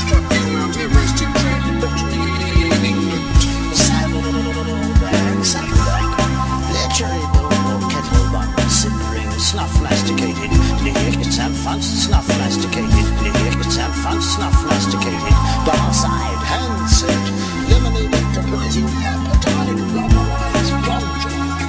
Mousetrap view Mount Everest in trade and botany in England. Saddleback, their cherry bill, kettle bun, simmering, snuff masticated, it's and funds, snuff masticated, it's and funds, snuff masticated, bar side, hand set, lemonade, completing, appetite, rubberized, ganja.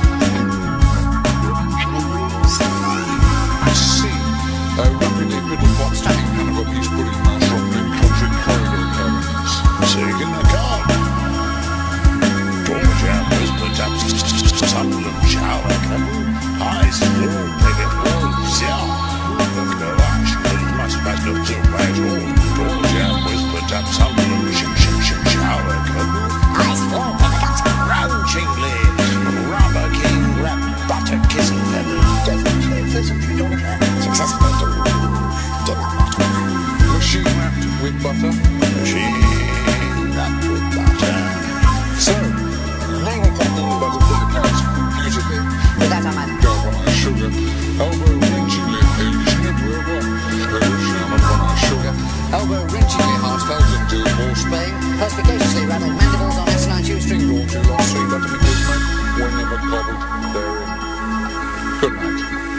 I see. Rapidly middle pot stacking kind of a piece pudding mouse rumbling country corridor cabinets. Taking the card. Door jam, whisper taps, Sunderland shower curtain, eyes blue, baby wolves, yeah. Look no ash, little mustache, look too right all. Door jam, whisper taps, Sunderland shower curtain, eyes full, paper cuts, crunchingly, rubber king, rap, butter, kissing feathers, definitely pheasantry daughter, successfully do, dinner bottom. Machine wrapped with butter. Machine wrapped with butter. So, nail cutting butter for the cats, beautifully. With that I might Galvanized sugar, elbow wrenchingly, English never ever. Galvanized sugar, elbow wrenchingly heartfelt until more Spain, perspicaciously rattled mandibles on S9 shoestring. drawn to lost three buttermilk wisdom, whenever cobbled therein. Good night.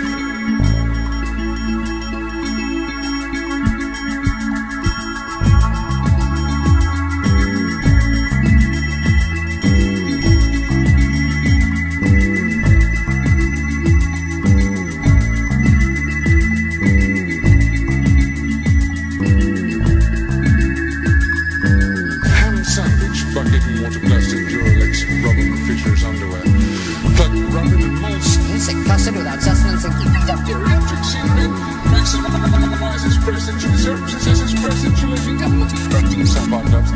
Bucket and water plastic, Duralex, rubber and Fisher's underwear. Plug rapid and moist. sick custard without sustenance and Geriatric scenery maximizes breast injury services, breast insulating government constructing sunbite dubs.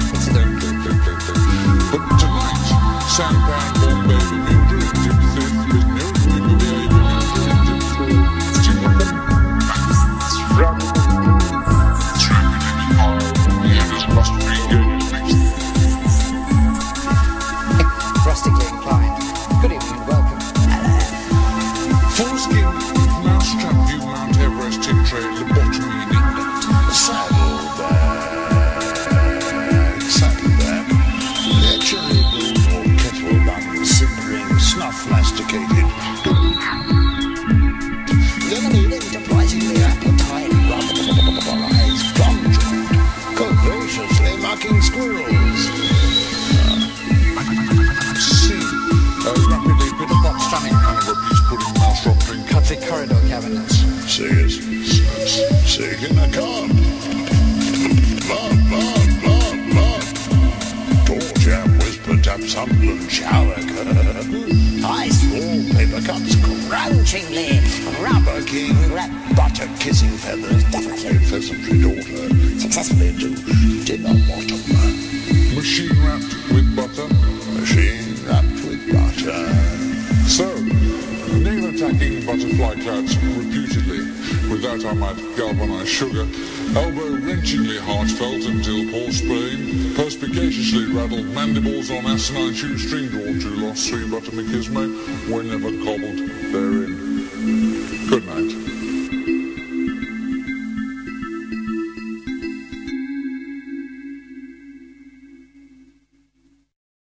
But tonight, Sampan, Bombay, Bermuda, and Jim Smith with no doing with the able rustically inclined. Good evening, welcome. Foreskin, Mousetrap view Mount Everest in trade, lobotomy in England. Saddleback, literally or kettle bun, simmering, snuff masticated. Lemonade enterprisingly appetite, rubberized, gum-joint, curvaceously mucking squirrels. Rapidly bit of pot strumming kind of a piece pudding mouse rumbling Country corridor cabinets. Shaking the card. Blood. Door jam, whisper tap, Sunderland shower curtain. Ice wallpaper cups crunchingly. Rubber king, rat butter kissing feathers. Definitely Pheasantry daughter. successfully do dinner bottom. machine wrapped with butter. Machine wrapped with butter. So, nail attacking butterfly clouds reputedly. With that I might galvanize sugar. Elbow wrenchingly heartfelt until Paul Spain. Perspicaciously rattled mandibles on asinine shoestring drawn to lost three buttermilk isme whenever cobbled therein. Good night.